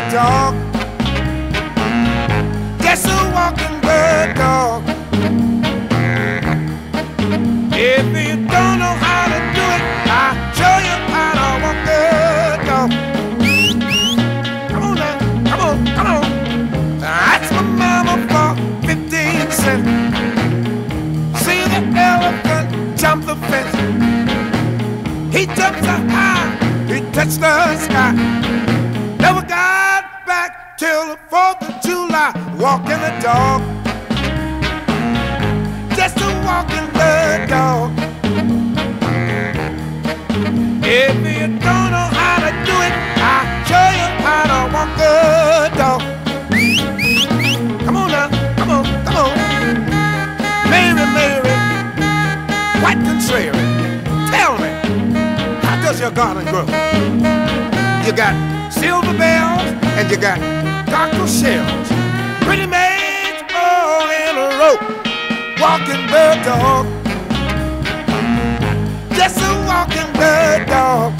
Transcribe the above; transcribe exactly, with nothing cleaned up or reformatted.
dog. Just a walking bird dog. If you don't know how to do it, I'll show you how to walk the dog. Come on now, come on, come on. That's my mama for fifteen cents. See the elephant jump the fence. He jumped so high, he touched the sky. Never got back till the fourth of July. Walking the dog. Just a walking the dog. If you don't know how to do it, I'll show you how to walk the dog. Come on now, come on, come on. Mary, Mary, quite contrary. Tell me, how does your garden grow? You got silver bells and you got cockle shells. Pretty maids all in a row. Walking bird dog. Just a walking bird dog.